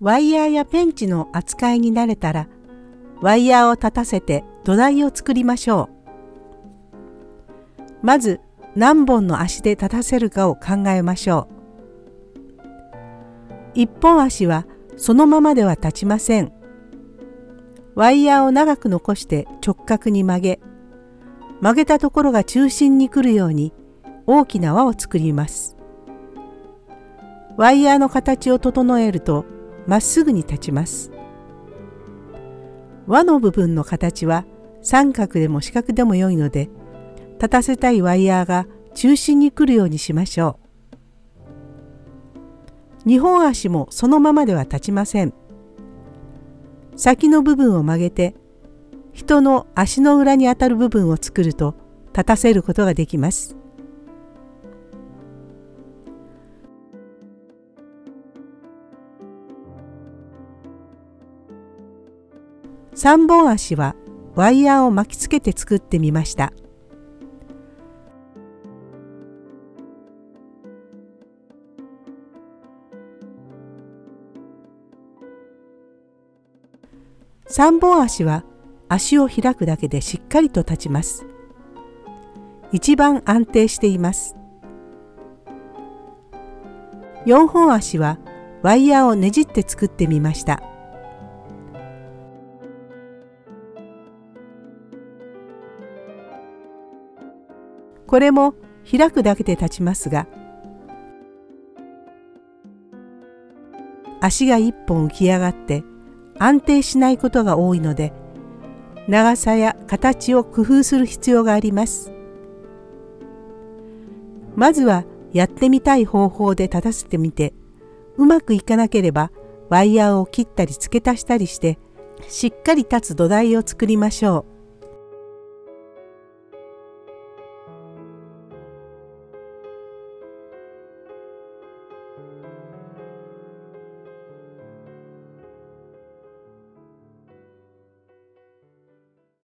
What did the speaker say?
ワイヤーやペンチの扱いに慣れたら、ワイヤーを立たせて土台を作りましょう。まず何本の足で立たせるかを考えましょう。一本足はそのままでは立ちません。ワイヤーを長く残して直角に曲げたところが中心に来るように大きな輪を作ります。ワイヤーの形を整えるとまっすぐに立ちます。輪の部分の形は三角でも四角でも良いので、立たせたいワイヤーが中心に来るようにしましょう。2本足もそのままでは立ちません。先の部分を曲げて、人の足の裏に当たる部分を作ると立たせることができます。3本足はワイヤーを巻きつけて作ってみました。3本足は足を開くだけでしっかりと立ちます。一番安定しています。4本足はワイヤーをねじって作ってみました。これも開くだけで立ちますが、足が1本浮き上がって安定しないことが多いので、長さや形を工夫する必要があります。まずはやってみたい方法で立たせてみて、うまくいかなければワイヤーを切ったり付け足したりして、しっかり立つ土台を作りましょう。